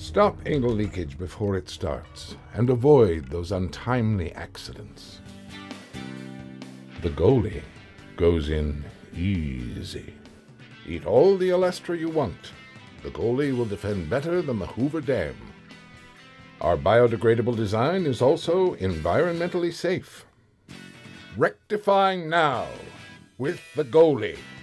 Stop anal leakage before it starts and avoid those untimely accidents. The Goalie goes in easy. Eat all the olestra you want. The Goalie will defend better than the Hoover Dam. Our biodegradable design is also environmentally safe. Rectifying now with the Goalie.